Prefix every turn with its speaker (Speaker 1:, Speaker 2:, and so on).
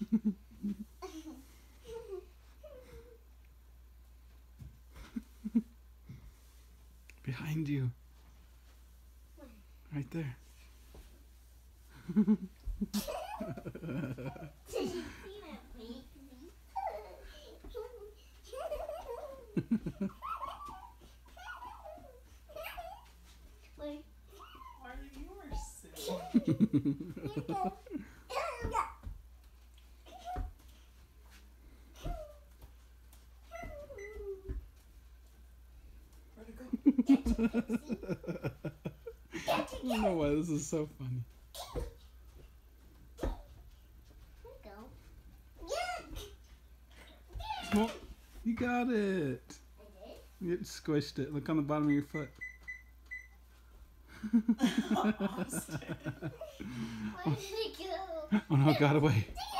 Speaker 1: Behind you. Right there.
Speaker 2: Why are yours sick? Where'd it go?
Speaker 1: I don't know why this is so funny. Well, you got it. You squished it. Look on the bottom of your foot.
Speaker 2: Austin.
Speaker 3: Where did it go?
Speaker 1: Oh no, it got away.